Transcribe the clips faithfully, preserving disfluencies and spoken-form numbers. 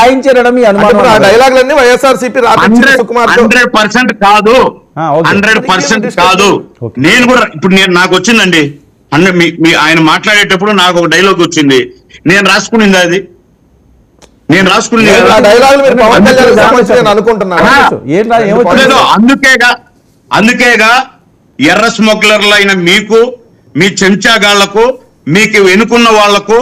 రాయించారడం మీ అనుమానం. ఆ డైలాగులన్నీ వైఎస్ఆర్సీపీ హండ్రెడ్ పర్సెంట్ కాదు, హండ్రెడ్ పర్సెంట్ కాదు. నేను కూడా ఇప్పుడు నేను నాకు వచ్చిందండి అంటే మీ ఆయన మాట్లాడేటప్పుడు నాకు ఒక డైలాగ్ వచ్చింది, నేను రాసుకునింది అది నేను రాసుకునేది అందుకేగా అందుకేగా ఎర్ర స్మగ్లర్లు అయిన మీకు, మీ చెంచాగాళ్లకు, మీకు వెనుకున్న వాళ్లకు,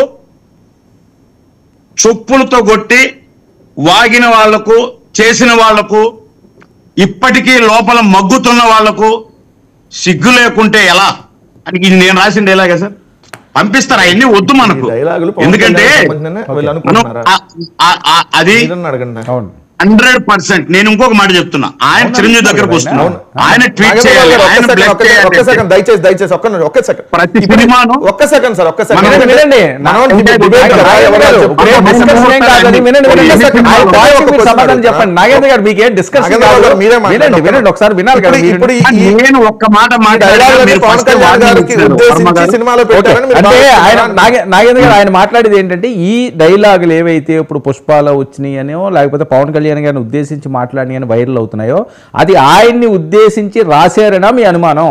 చొప్పులతో కొట్టి వాగిన వాళ్లకు, చేసిన వాళ్లకు, ఇప్పటికీ లోపల మగ్గుతున్న వాళ్లకు సిగ్గు లేకుంటే ఎలా అని ఇది నేను రాసిన డైలాగే సార్. పంపిస్తారు అవన్నీ వద్దు మనకు, ఎందుకంటే అది హండ్రెడ్ పర్సెంట్. నేను ఇంకొక మాట చెప్తున్నా, ఆయన చిరంజీవి దగ్గరకు వస్తున్నాను, ఆయన ట్వీట్ చేయాలి. దయచేసి దయచేసి ఒక్క సెకండ్ ప్రతి సినిమాను ఒక్క సెకండ్ సార్ ఒక్క సెకండ్ చెప్పండి. నాగేంద్ర గారు మీకేం డిస్కషన్ వినండి ఒకసారి వినాలి కదా. నేను ఒక్క మాట అంటే ఆయన నాగేంద్ర గారు ఆయన మాట్లాడేది ఏంటంటే ఈ డైలాగులు ఏవైతే ఇప్పుడు పుష్పాలో వచ్చినాయి అనో లేకపోతే పవన్ కళ్యాణ్ గారిని ఉద్దేశించి మాట్లాడి అని వైరల్ అవుతున్నాయో అది ఆయన్ని ఉద్దేశించి రాశారనా మీ అనుమానం?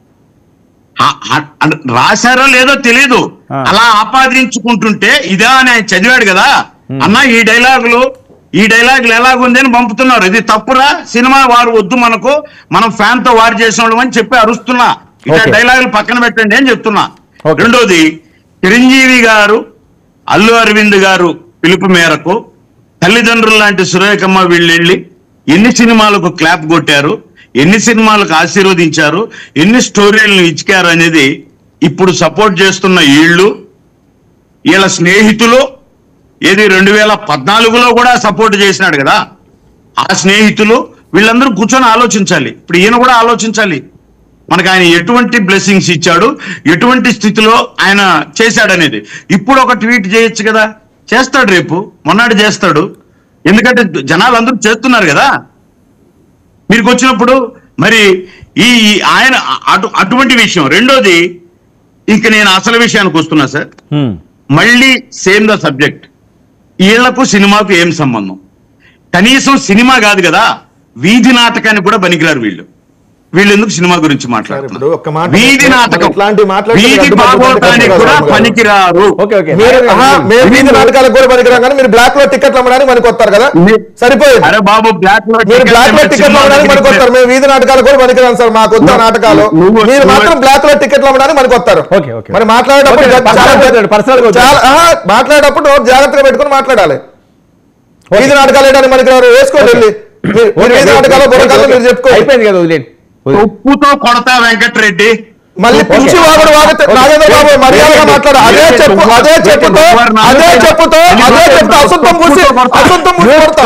రాశారో లేదో తెలీదు, అలా ఆపాదించుకుంటుంటే ఇదా అని ఆయన చదివాడు కదా అన్న, ఈ డైలాగులు ఈ డైలాగులు ఎలాగుంది అని పంపుతున్నారు. ఇది తప్పురా, సినిమా వారు వద్దు మనకు, మనం ఫ్యాన్ తో వారు చేసిన అని చెప్పి అరుస్తున్నా. ఇలా డైలాగులు పక్కన పెట్టండి అని చెప్తున్నా. రెండోది, చిరంజీవి గారు అల్లు అరవింద్ గారు పిలుపు మేరకు తల్లిదండ్రులు లాంటి సురేఖమ్మ వీళ్ళెళ్ళి ఎన్ని సినిమాలకు క్లాప్ కొట్టారు, ఎన్ని సినిమాలకు ఆశీర్వదించారు, ఎన్ని స్టోరీలను ఇచ్చారు అనేది ఇప్పుడు సపోర్ట్ చేస్తున్న వీళ్ళు, వీళ్ళ స్నేహితులు ఏది రెండు వేల పద్నాలుగులో కూడా సపోర్ట్ చేసినాడు కదా ఆ స్నేహితులు, వీళ్ళందరూ కూర్చొని ఆలోచించాలి. ఇప్పుడు ఈయన కూడా ఆలోచించాలి, మనకు ఆయన ఎటువంటి బ్లెస్సింగ్స్ ఇచ్చాడు, ఎటువంటి స్థితిలో ఆయన చేశాడనేది. ఇప్పుడు ఒక ట్వీట్ చేయొచ్చు కదా, చేస్తాడు, రేపు మొన్నటి చేస్తాడు, ఎందుకంటే జనాలు అందరూ చేస్తున్నారు కదా మీకు వచ్చినప్పుడు. మరి ఈ ఆయన అటు అటువంటి విషయం. రెండోది, ఇంక నేను అసలు విషయానికి వస్తున్నా సార్, మళ్ళీ సేమ్ ద సబ్జెక్ట్. వీళ్లకు సినిమాకు ఏం సంబంధం? కనీసం సినిమా కాదు కదా, వీధి నాటకాన్ని కూడా పనికిరారు వీళ్ళు. వీళ్ళు ఎందుకు సినిమా గురించి మాట్లాడుతున్నారు? వీధి నాటకం, వీధి భాగవతానికి కూడా పనికిరారు. వీధి నాటకాలకు కూడా పనికిరారు కానీ మీరు బ్లాక్ లో టికెట్లు అమ్మడానికి మనకు వస్తారు కదా, సరిపోయింది. అరే బాబు, బ్లాక్ లో మీరు బ్లాక్ లో టికెట్లు అమ్మడానికి మనకు వస్తారు, మేము వీధి నాటకాలకు కూడా పనికిరాను సార్, మాకు వద్ద నాటకాలు. మీరు మాత్రం బ్లాక్ లో టికెట్లు అమ్మడానికి మనకు వస్తారు. మరి మాట్లాడేటప్పుడు మాట్లాడేటప్పుడు జాగ్రత్తగా పెట్టుకుని మాట్లాడాలి. వీధి నాటకాలు వేయడానికి మనకిరారు, వేసుకోండి వెళ్ళి. వీధి నాటకాలు బుర్రకాలు మీరు చెప్పుకోండి, అయిపోయింది కదా, వదిలేండి. ఉప్పుతో కొడతా వెంకటరెడ్డి మళ్ళీ పిలిచి వాగుడు వాగితే నాగేంద్ర బాబు మర్యాదగా మాట్లాడు. అదే చెప్పు అదే చెప్పుతో అదే చెప్పుతో అదే చెప్తా అసంతం పూసి అసంతం పూసి కొడతా.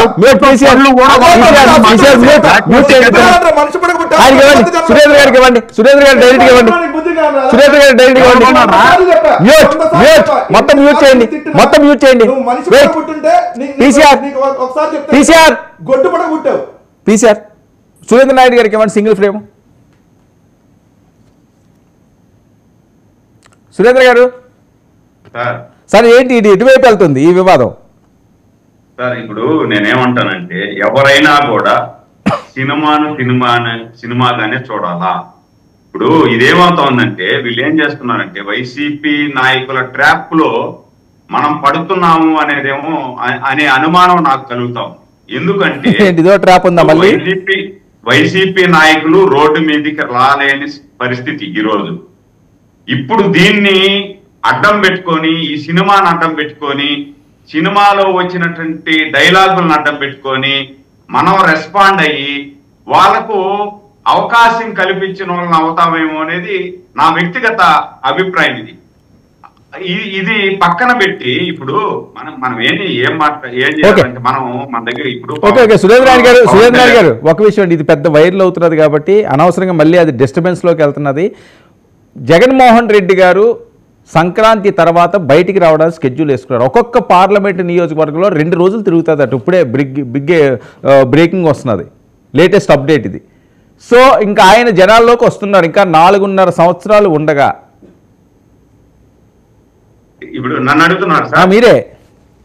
సురేంద్ర గారికి ఇవ్వండి, సురేంద్ర గారు డైరెక్ట్ ఇవ్వండి, సురేంద్ర గారు డైరెక్ట్ ఇవ్వండి. మ్యూట్ మ్యూట్ మొత్తం మ్యూట్ చేయండి, మొత్తం మ్యూట్ చేయండి. PCR PCR PCR Surendra Naidu గారికి ఇవ్వండి సింగిల్ ఫ్రేమ్. సురేంద్ర గారు సార్ ఏంటి ఇది ఎటువైపు వెళ్తుంది ఈ వివాదం? సార్ ఇప్పుడు నేనేమంటానంటే ఎవరైనా కూడా సినిమాను సినిమా సినిమాగానే చూడాలా. ఇప్పుడు ఇదేమవుతోందంటే వీళ్ళు ఏం చేస్తున్నారంటే వైసీపీ నాయకుల ట్రాప్ లో మనం పడుతున్నాము అనేదేమో అనే అనుమానం నాకు కలుగుతాం. ఎందుకంటే వైసీపీ వైసీపీ నాయకులు రోడ్డు మీదకి రాలేని పరిస్థితి ఈరోజు. ఇప్పుడు దీన్ని అడ్డం పెట్టుకొని, ఈ సినిమాను అడ్డం పెట్టుకొని, సినిమాలో వచ్చినటువంటి డైలాగులను అడ్డం పెట్టుకొని మనం రెస్పాండ్ అయ్యి వాళ్ళకు అవకాశం కల్పించిన వాళ్ళని అవుతామేమో అనేది నా వ్యక్తిగత అభిప్రాయం. ఇది ఇది పక్కన పెట్టి ఇప్పుడు మనం మనం ఏంటి ఏం మాట్లా ఏం చేయాలంటే మనం మన దగ్గర ఇప్పుడు ఓకే ఓకే సురేంద్ర నాయుడు గారు సురేంద్ర నాయుడు గారు ఒక విషయం, ఇది పెద్ద వైరల్ అవుతున్నది కాబట్టి అనవసరంగా మళ్ళీ అది డిస్టర్బెన్స్ లోకి వెళ్తున్నది. జగన్మోహన్ రెడ్డి గారు సంక్రాంతి తర్వాత బయటికి రావడానికి స్కెడ్యూల్ వేసుకున్నారు. ఒక్కొక్క పార్లమెంటు నియోజకవర్గంలో రెండు రోజులు తిరుగుతుంది అటు. ఇప్పుడే బిగ్ బిగ్ బ్రేకింగ్ వస్తున్నది, లేటెస్ట్ అప్డేట్ ఇది. సో ఇంకా ఆయన జనాల్లోకి వస్తున్నారు ఇంకా నాలుగున్నర సంవత్సరాలు ఉండగా. ఇప్పుడు నన్ను అడుగుతున్నారు సార్, మీరే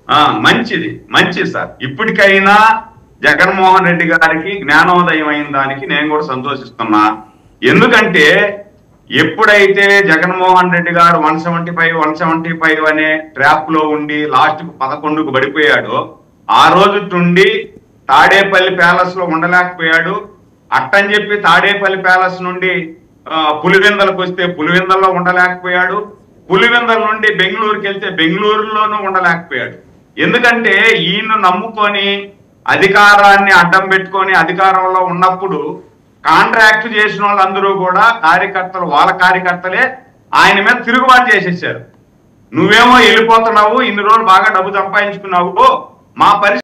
ఆ మంచిది మంచిది సార్. ఇప్పటికైనా జగన్మోహన్ రెడ్డి గారికి జ్ఞానోదయం అయిన దానికి నేను కూడా సంతోషిస్తున్నా. ఎందుకంటే ఎప్పుడైతే జగన్మోహన్ రెడ్డి గారు one seventy five one seventy five అనే ట్రాప్ లో ఉండి లాస్ట్ కు పదకొండుకు పడిపోయాడో ఆ రోజు నుండి తాడేపల్లి ప్యాలెస్ లో ఉండలేకపోయాడు. అట్టని చెప్పి తాడేపల్లి ప్యాలెస్ నుండి పులివెందలకు వస్తే పులివెందల్లో ఉండలేకపోయాడు. పులివెందల నుండి బెంగళూరుకి వెళ్తే బెంగళూరులోనూ ఉండలేకపోయాడు. ఎందుకంటే ఈయన నమ్ముకొని అధికారాన్ని అడ్డం పెట్టుకొని అధికారంలో ఉన్నప్పుడు కాంట్రాక్ట్ చేసిన వాళ్ళందరూ కూడా కార్యకర్తలు వాళ్ళ కార్యకర్తలే ఆయన మీద తిరుగుబాటు చేసేసారు. నువ్వేమో వెళ్ళిపోతున్నావు, ఇన్ని రోజులు బాగా డబ్బు సంపాదించుకున్నావు, మా పరిస్థితి